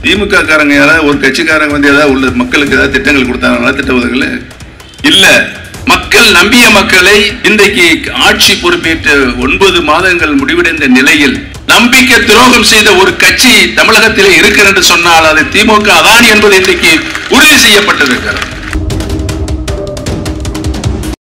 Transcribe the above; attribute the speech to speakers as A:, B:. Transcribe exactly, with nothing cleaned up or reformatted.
A: திமுக காரங்க யாராவது ஒரு கட்சிக்காரங்க வந்து ஏதாவது உள்ள மக்களுக்கு ஏதாவது திட்டங்கள் கொடுத்தாங்க, நலத்திட்ட உதவிகள் இல்ல. மக்கள் நம்பிய மக்களை இன்றைக்கு ஆட்சி பொறுப்பேற்ற ஒன்பது மாதங்கள் முடிவடைந்த நிலையில் நம்பிக்கை துரோகம் செய்த ஒரு கட்சி தமிழகத்திலே இருக்கிறது என்று சொன்னால் அது திமுக தான் என்பது இன்றைக்கு உறுதி செய்யப்பட்டிருக்கிறது.